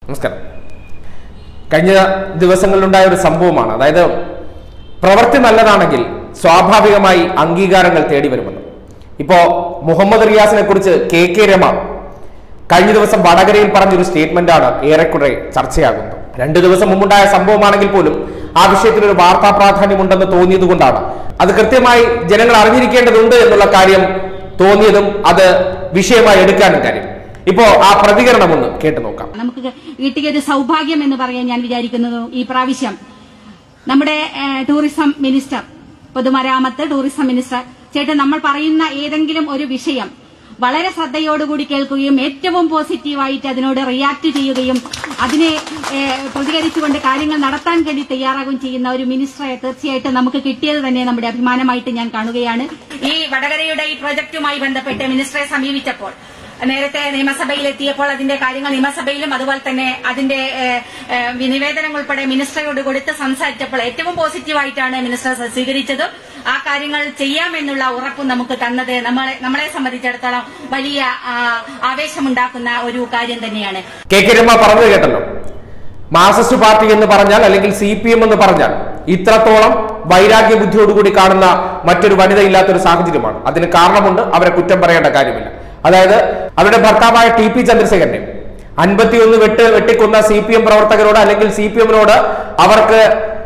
നമസ്കാരം. കഴിഞ്ഞ ദിവസങ്ങളിലുണ്ടായ ഒരു സംഭവമാണ്. അതായത് പ്രവൃത്തി നല്ലതാണെങ്കിൽ സ്വാഭാവികമായി അംഗീകാരങ്ങൾ തേടി വരുമെന്ന്. ഇപ്പോ മുഹമ്മദ് റിയാസിനെ കുറിച്ച് കെ രമ കഴിഞ്ഞ ദിവസം വടകരയിൽ പറഞ്ഞൊരു സ്റ്റേറ്റ്മെന്റാണ് ഏറെക്കുറെ ചർച്ചയാകുന്നത്. 2 ദിവസം മുമ്പുണ്ടായ സംഭവമാണെങ്കിൽ പോലും ആ വിഷയത്തിൽ ഒരു വാർത്താ പ്രാധാന്യമുണ്ടെന്ന് തോന്നിയത് കൊണ്ടാണ് അത് കൃത്യമായി ജനങ്ങൾ അറിഞ്ഞിരിക്കേണ്ടതുണ്ട് എന്നുള്ള കാര്യം തോന്നിയതും അത് വിഷയമായി എടുക്കാനും കാര്യം. ഇപ്പോ ആ പ്രതികരണം ഒന്ന് കേട്ടു നോക്കാം. നമുക്ക് കിട്ടിയൊരു സൗഭാഗ്യം എന്ന് പറയാൻ ഞാൻ വിചാരിക്കുന്നത് ഈ പ്രാവശ്യം നമ്മുടെ ടൂറിസം മിനിസ്റ്റർ, പൊതുമരാമത്ത് ടൂറിസം മിനിസ്റ്റർ ചേട്ടൻ നമ്മൾ പറയുന്ന ഏതെങ്കിലും ഒരു വിഷയം വളരെ ശ്രദ്ധയോടുകൂടി കേൾക്കുകയും ഏറ്റവും പോസിറ്റീവായിട്ട് അതിനോട് റിയാക്ട് ചെയ്യുകയും അതിനെ പ്രതികരിച്ചുകൊണ്ട് കാര്യങ്ങൾ നടത്താൻ വേണ്ടി തയ്യാറാകുകയും ചെയ്യുന്ന ഒരു മിനിസ്റ്ററെ തീർച്ചയായിട്ടും നമുക്ക് കിട്ടിയത് തന്നെ നമ്മുടെ അഭിമാനമായിട്ട് ഞാൻ കാണുകയാണ്. ഈ വടകരയുടെ ഈ പ്രൊജക്ടുമായി ബന്ധപ്പെട്ട് മിനിസ്റ്ററെ സമീപിച്ചപ്പോൾ, നേരത്തെ നിയമസഭയിലെത്തിയപ്പോൾ അതിന്റെ കാര്യങ്ങൾ നിയമസഭയിലും അതുപോലെ തന്നെ അതിന്റെ നിവേദനങ്ങൾ ഉൾപ്പെടെ മിനിസ്റ്ററോട് കൊടുത്ത് സംസാരിച്ചപ്പോൾ ഏറ്റവും പോസിറ്റീവായിട്ടാണ് മിനിസ്റ്റർ സ്വീകരിച്ചതും ആ കാര്യങ്ങൾ ചെയ്യാമെന്നുള്ള ഉറപ്പും നമുക്ക് തന്നത് നമ്മളെ സംബന്ധിച്ചിടത്തോളം വലിയ ആവേശമുണ്ടാക്കുന്ന ഒരു കാര്യം തന്നെയാണ്. കെ രമ പറഞ്ഞത് കേട്ടല്ലോ. മാർക്സിസ്റ്റ് പാർട്ടി എന്ന് പറഞ്ഞാൽ അല്ലെങ്കിൽ CPM എന്ന് പറഞ്ഞാൽ ഇത്രത്തോളം വൈരാഗ്യ ബുദ്ധിയോടുകൂടി കാണുന്ന മറ്റൊരു വനിത ഇല്ലാത്തൊരു സാഹചര്യമാണ്. അതിന് കാരണമുണ്ട്, അവരെ കുറ്റം പറയേണ്ട കാര്യമില്ല. അതായത് അവരുടെ ഭർത്താവായ TP ചന്ദ്രശേഖരനെ 51 വെട്ടിക്കൊന്ന CPM പ്രവർത്തകരോട് അല്ലെങ്കിൽ CPM-നോട് അവർക്ക്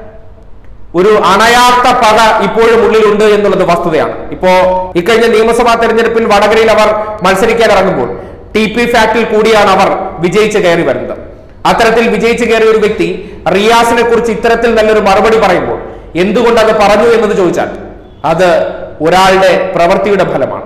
ഒരു അണയാത്ത പക ഇപ്പോഴും ഉള്ളിലുണ്ട് എന്നുള്ളത് വസ്തുതയാണ്. ഇപ്പോ ഇക്കഴിഞ്ഞ നിയമസഭാ തെരഞ്ഞെടുപ്പിൽ വടകരയിൽ അവർ മത്സരിക്കാൻ ഇറങ്ങുമ്പോൾ TP ഫാക്ടിൽ കൂടിയാണ് അവർ വിജയിച്ച് കയറി വരുന്നത്. അത്തരത്തിൽ വിജയിച്ച് കയറിയ ഒരു വ്യക്തി റിയാസിനെ കുറിച്ച് ഇത്തരത്തിൽ നല്ലൊരു മറുപടി പറയുമ്പോൾ എന്തുകൊണ്ട് അത് പറഞ്ഞു എന്നത് ചോദിച്ചാൽ അത് ഒരാളുടെ പ്രവൃത്തിയുടെ ഫലമാണ്.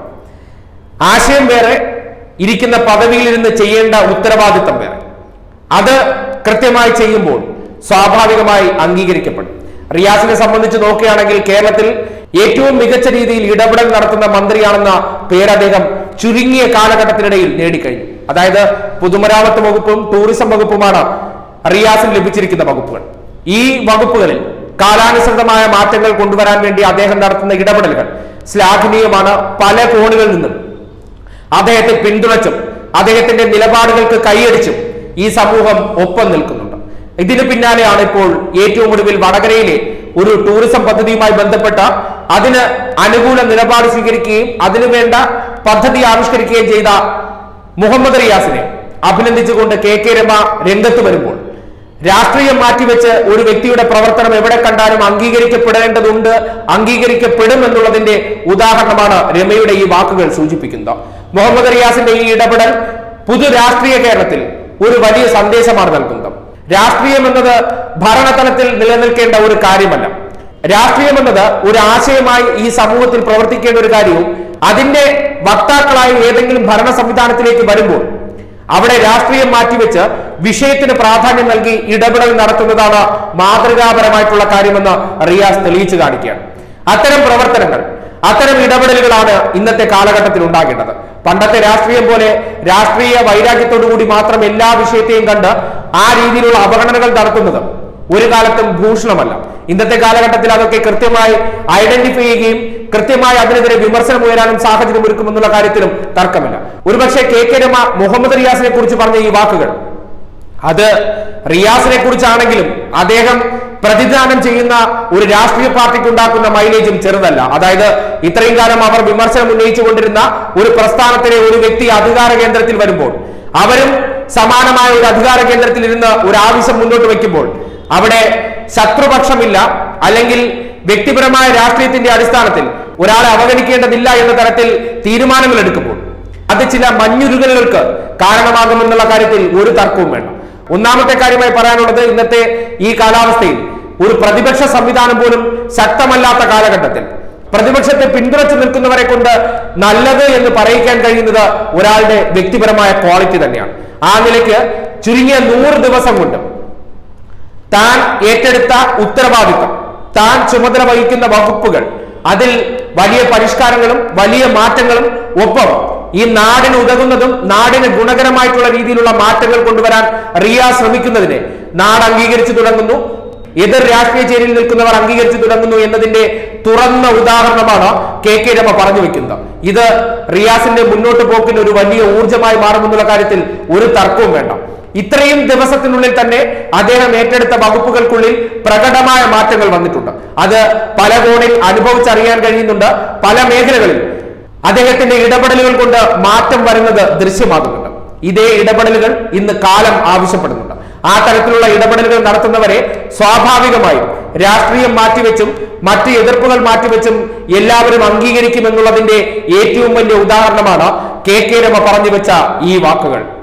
ആശയം വേറെ, ഇരിക്കുന്ന പദവിയിൽ ഇരുന്ന് ചെയ്യേണ്ട ഉത്തരവാദിത്തം വേറെ. അത് കൃത്യമായി ചെയ്യുമ്പോൾ സ്വാഭാവികമായി അംഗീകരിക്കപ്പെടും. റിയാസിനെ സംബന്ധിച്ച് നോക്കുകയാണെങ്കിൽ കേരളത്തിൽ ഏറ്റവും മികച്ച രീതിയിൽ ഇടപെടൽ നടത്തുന്ന മന്ത്രിയാണെന്ന പേര് അദ്ദേഹം ചുരുങ്ങിയ കാലഘട്ടത്തിനിടയിൽ നേടിക്കഴിഞ്ഞു. അതായത് പൊതുമരാമത്ത് വകുപ്പും ടൂറിസം വകുപ്പുമാണ് റിയാസിന് ലഭിച്ചിരിക്കുന്ന വകുപ്പുകൾ. ഈ വകുപ്പുകളിൽ കാലാനുസൃതമായ മാറ്റങ്ങൾ കൊണ്ടുവരാൻ വേണ്ടി അദ്ദേഹം നടത്തുന്ന ഇടപെടലുകൾ ശ്ലാഘനീയമാണ്. പല കോണുകളിൽ നിന്നും അദ്ദേഹത്തെ പിന്തുണച്ചും അദ്ദേഹത്തിന്റെ നിലപാടുകൾക്ക് കൈയടിച്ചും ഈ സമൂഹം ഒപ്പം നിൽക്കുന്നുണ്ട്. ഇതിന് പിന്നാലെയാണ് ഇപ്പോൾ ഏറ്റവും ഒടുവിൽ വടകരയിലെ ഒരു ടൂറിസം പദ്ധതിയുമായി ബന്ധപ്പെട്ട അതിന് അനുകൂല നിലപാട് സ്വീകരിക്കുകയും അതിനുവേണ്ട പദ്ധതി ആവിഷ്കരിക്കുകയും ചെയ്ത മുഹമ്മദ് റിയാസിനെ അഭിനന്ദിച്ചുകൊണ്ട് കെ രമ രംഗത്ത് വരുമ്പോൾ രാഷ്ട്രീയം മാറ്റിവെച്ച് ഒരു വ്യക്തിയുടെ പ്രവർത്തനം എവിടെ കണ്ടാലും അംഗീകരിക്കപ്പെടേണ്ടതുണ്ട്, അംഗീകരിക്കപ്പെടും എന്നുള്ളതിന്റെ ഉദാഹരണമാണ് രമയുടെ ഈ വാക്കുകൾ സൂചിപ്പിക്കുന്നത്. മുഹമ്മദ് റിയാസിന്റെ ഈ ഇടപെടൽ പുതു രാഷ്ട്രീയ കേരളത്തിൽ ഒരു വലിയ സന്ദേശമാണ് നൽകുന്നത്. രാഷ്ട്രീയം എന്നത് ഭരണതലത്തിൽ നിലനിൽക്കേണ്ട ഒരു കാര്യമല്ല. രാഷ്ട്രീയം എന്നത് ഒരു ആശയമായി ഈ സമൂഹത്തിൽ പ്രവർത്തിക്കേണ്ട ഒരു കാര്യവും അതിന്റെ വക്താക്കളായി ഏതെങ്കിലും ഭരണ സംവിധാനത്തിലേക്ക് വരുമ്പോൾ അവിടെ രാഷ്ട്രീയം മാറ്റിവെച്ച് വിഷയത്തിന് പ്രാധാന്യം നൽകി ഇടപെടൽ നടത്തുന്നതാണ് മാതൃകാപരമായിട്ടുള്ള കാര്യമെന്ന് റിയാസ് തെളിയിച്ചു കാണിക്കുകയാണ്. അത്തരം പ്രവർത്തനങ്ങൾ, അത്തരം ഇടപെടലുകളാണ് ഇന്നത്തെ കാലഘട്ടത്തിൽ ഉണ്ടാകേണ്ടത്. പണ്ടത്തെ രാഷ്ട്രീയം പോലെ രാഷ്ട്രീയ വൈരാഗ്യത്തോടു കൂടി മാത്രം എല്ലാ വിഷയത്തെയും കണ്ട് ആ രീതിയിലുള്ള അവഗണനകൾ നടത്തുന്നത് ഒരു കാലത്തും ഭൂഷണമല്ല. ഇന്നത്തെ കാലഘട്ടത്തിൽ അതൊക്കെ കൃത്യമായി ഐഡന്റിഫൈ ചെയ്യുകയും കൃത്യമായി അതിനെതിരെ വിമർശനം ഉയരാനും സാഹചര്യം ഒരുക്കുമെന്നുള്ള കാര്യത്തിലും തർക്കമില്ല. ഒരുപക്ഷെ കെ രമ മുഹമ്മദ് റിയാസിനെ കുറിച്ച് പറഞ്ഞ ഈ വാക്കുകൾ അത് റിയാസിനെ കുറിച്ചാണെങ്കിലും അദ്ദേഹം പ്രതിദാനം ചെയ്യുന്ന ഒരു രാഷ്ട്രീയ പാർട്ടിക്ക് ഉണ്ടാക്കുന്ന മൈലേജും ചെറുതല്ല. അതായത് ഇത്രയും കാലം അവർ വിമർശനം ഉന്നയിച്ചുകൊണ്ടിരുന്ന ഒരു പ്രസ്ഥാനത്തിലെ ഒരു വ്യക്തി അധികാര കേന്ദ്രത്തിൽ വരുമ്പോൾ അവരും സമാനമായ ഒരു അധികാര കേന്ദ്രത്തിൽ ഇരുന്ന് ഒരു ആവശ്യം മുന്നോട്ട് വയ്ക്കുമ്പോൾ അവിടെ ശത്രുപക്ഷമില്ല, അല്ലെങ്കിൽ വ്യക്തിപരമായ രാഷ്ട്രീയത്തിന്റെ അടിസ്ഥാനത്തിൽ ഒരാളെ അവഗണിക്കേണ്ടതില്ല എന്ന തരത്തിൽ തീരുമാനങ്ങൾ എടുക്കുമ്പോൾ അത് ചില മഞ്ഞുരുകലുകൾക്ക് കാരണമാകുമെന്നുള്ള കാര്യത്തിൽ ഒരു തർക്കവും വേണ്ട. ഒന്നാമത്തെ കാര്യമായി പറയാനുള്ളത്, ഇന്നത്തെ ഈ കാലാവസ്ഥയിൽ ഒരു പ്രതിപക്ഷ സംവിധാനം പോലും ശക്തമല്ലാത്ത കാലഘട്ടത്തിൽ പ്രതിപക്ഷത്തെ പിന്തുണച്ചു നിൽക്കുന്നവരെ കൊണ്ട് നല്ലത് എന്ന് പറയിക്കാൻ കഴിയുന്നത് ഒരാളുടെ വ്യക്തിപരമായ ക്വാളിറ്റി തന്നെയാണ്. ആ നിലയ്ക്ക് ചുരുങ്ങിയ 100 ദിവസം കൊണ്ട് താൻ ഏറ്റെടുത്ത ഉത്തരവാദിത്വം, താൻ ചുമതല വഹിക്കുന്ന വകുപ്പുകൾ, അതിൽ വലിയ പരിഷ്കാരങ്ങളും വലിയ മാറ്റങ്ങളും ഒപ്പം ഈ നാടിന് ഉതകുന്നതും നാടിന് ഗുണകരമായിട്ടുള്ള രീതിയിലുള്ള മാറ്റങ്ങൾ കൊണ്ടുവരാൻ റിയാസ് ശ്രമിക്കുന്നതിനെ നാട് അംഗീകരിച്ചു തുടങ്ങുന്നു. എതിർ രാഷ്ട്രീയ ചേരിയിൽ നിൽക്കുന്നവർ അംഗീകരിച്ചു തുടങ്ങുന്നു എന്നതിന്റെ തുറന്ന ഉദാഹരണമാണ് കെ രമ പറഞ്ഞു വെക്കുന്നത്. ഇത് റിയാസിന്റെ മുന്നോട്ട് പോക്കിന് ഒരു വലിയ ഊർജ്ജമായി മാറുമെന്നുള്ള കാര്യത്തിൽ ഒരു തർക്കവും വേണ്ട. ഇത്രയും ദിവസത്തിനുള്ളിൽ തന്നെ അദ്ദേഹം ഏറ്റെടുത്ത വകുപ്പുകൾക്കുള്ളിൽ പ്രകടമായ മാറ്റങ്ങൾ വന്നിട്ടുണ്ട്. അത് പല കോണിൽ അനുഭവിച്ചറിയാൻ കഴിയുന്നുണ്ട്. പല മേഖലകളിൽ അദ്ദേഹത്തിന്റെ ഇടപെടലുകൾ കൊണ്ട് മാറ്റം വരുന്നത് ദൃശ്യമാകുന്നുണ്ട്. ഇതേ ഇടപെടലുകൾ ഇന്ന് കാലം ആവശ്യപ്പെടുന്നുണ്ട്. ആ തരത്തിലുള്ള ഇടപെടലുകൾ നടത്തുന്നവരെ സ്വാഭാവികമായും രാഷ്ട്രീയം മാറ്റിവെച്ചും മറ്റ് എതിർപ്പുകൾ മാറ്റിവെച്ചും എല്ലാവരും അംഗീകരിക്കുമെന്നുള്ളതിന്റെ ഏറ്റവും വലിയ ഉദാഹരണമാണ് കെ രമ പറഞ്ഞു വെച്ച ഈ വാക്കുകൾ.